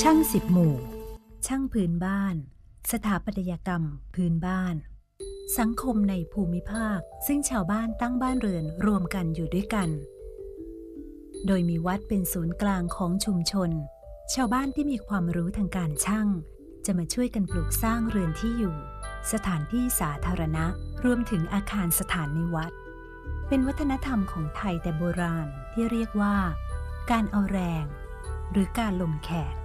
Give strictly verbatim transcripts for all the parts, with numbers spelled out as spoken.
ช่างสิบหมู่ช่างพื้นบ้านสถาปัตยกรรมพื้นบ้านสังคมในภูมิภาคซึ่งชาวบ้านตั้งบ้านเรือนรวมกันอยู่ด้วยกันโดยมีวัดเป็นศูนย์กลางของชุมชนชาวบ้านที่มีความรู้ทางการช่างจะมาช่วยกันปลูกสร้างเรือนที่อยู่สถานที่สาธารณะรวมถึงอาคารสถานในวัดเป็นวัฒนธรรมของไทยแต่โบราณที่เรียกว่าการเอาแรงหรือการลงแขก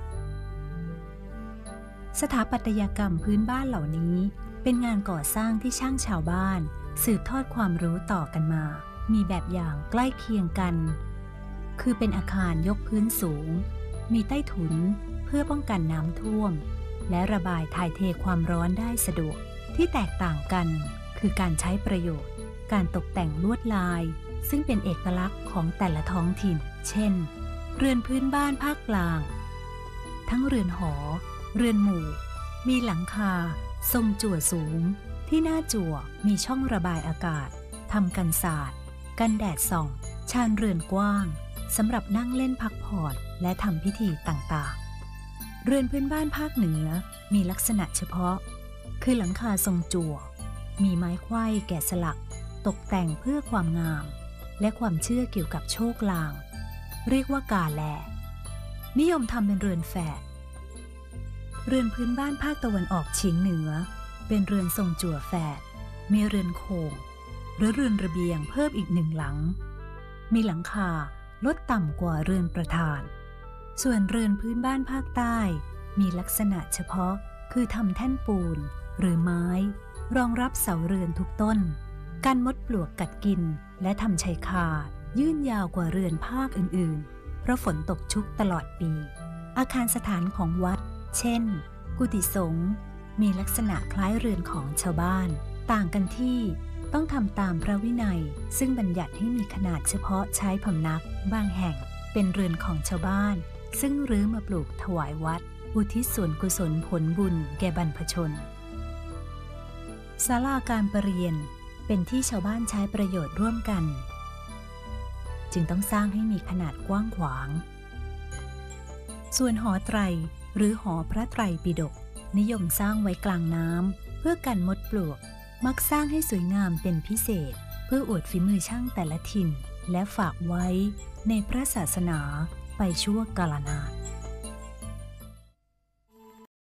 สถาปัตยกรรมพื้นบ้านเหล่านี้เป็นงานก่อสร้างที่ช่างชาวบ้านสืบทอดความรู้ต่อกันมามีแบบอย่างใกล้เคียงกันคือเป็นอาคารยกพื้นสูงมีใต้ถุนเพื่อป้องกันน้ำท่วมและระบายถ่ายเทความร้อนได้สะดวกที่แตกต่างกันคือการใช้ประโยชน์การตกแต่งลวดลายซึ่งเป็นเอกลักษณ์ของแต่ละท้องถิ่นเช่นเรือนพื้นบ้านภาคกลางทั้งเรือนหอเรือนหมู่มีหลังคาทรงจั่วสูงที่หน้าจั่วมีช่องระบายอากาศทำกันศาสตร์กันแดดส่องชานเรือนกว้างสำหรับนั่งเล่นพักผ่อนและทำพิธีต่างๆเรือนพื้นบ้านภาคเหนือมีลักษณะเฉพาะคือหลังคาทรงจั่วมีไม้ไขว้แกะสลักตกแต่งเพื่อความงามและความเชื่อเกี่ยวกับโชคลางเรียกว่ากาแลนิยมทำเป็นเรือนแฝดเรือนพื้นบ้านภาคตะวันออกเฉียงเหนือเป็นเรือนทรงจั่วแฝดมีเรือนโคงหรือเรือนระเบียงเพิ่มอีกหนึ่งหลังมีหลังคาลดต่ำกว่าเรือนประธานส่วนเรือนพื้นบ้านภาคใต้มีลักษณะเฉพาะคือทำแท่นปูนหรือไม้รองรับเสาเรือนทุกต้นกันมดปลวกกัดกินและทำชายคายื่นยาวกว่าเรือนภาคอื่นๆเพราะฝนตกชุกตลอดปีอาคารสถานของวัดเช่นกุฏิสงฆ์มีลักษณะคล้ายเรือนของชาวบ้านต่างกันที่ต้องทำตามพระวินัยซึ่งบัญญัติให้มีขนาดเฉพาะใช้พำนักบางแห่งเป็นเรือนของชาวบ้านซึ่งรื้อมาปลูกถวายวัดอุทิศส่วนกุศลผลบุญแก่บรรพชนศาลาการประเรียนเป็นที่ชาวบ้านใช้ประโยชน์ร่วมกันจึงต้องสร้างให้มีขนาดกว้างขวางส่วนหอไตรหรือหอพระไตรปิฎกนิยมสร้างไว้กลางน้ำเพื่อกันมดปลวกมักสร้างให้สวยงามเป็นพิเศษเพื่ออวดฝีมือช่างแต่ละถิ่นและฝากไว้ในพระศาสนาไปชั่วกาลนาน